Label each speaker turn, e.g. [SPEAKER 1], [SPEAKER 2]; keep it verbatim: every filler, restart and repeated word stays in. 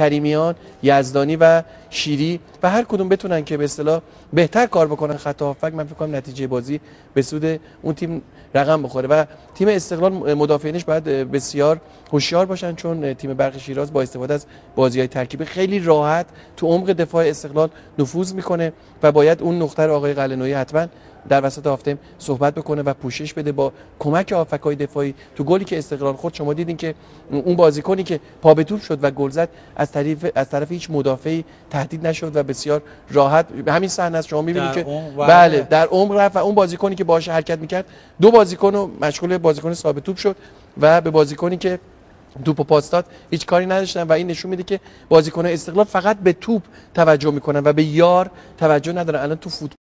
[SPEAKER 1] کریمیان، یزدانی و شیری و هر کدوم بتونن که به اصطلاح بهتر کار بکنن خط هافک، من فکر کنم نتیجه بازی به سود اون تیم رقم بخوره و تیم استقلال مدافعینش باید بسیار هوشیار باشن، چون تیم برق شیراز با استفاده از بازی‌های ترکیبی خیلی راحت تو عمق دفاع استقلال نفوذ میکنه و باید اون نقطه رو آقای قلعه‌نویی حتما در وسط هافتیم صحبت بکنه و پوشش بده با کمک هافک‌های دفاعی. تو گلی که استقلال خورد شما دیدین که اون بازیکنی که پا به توپ شد و گل زد از طرف از طرف هیچ مدافعی تهدید نشد و بسیار راحت همین صحنه است شما می‌بینید که بله در عمق رفت و اون بازیکنی که باهاش حرکت می‌کرد دو بازیکن رو مشغول بازیکن ثابت توپ شد و به بازیکنی که توپو پاس داد هیچ کاری نداشتن و این نشون میده که بازیکن‌های استقلال فقط به توپ توجه میکنن و به یار توجه ندارن. الان تو فوتبال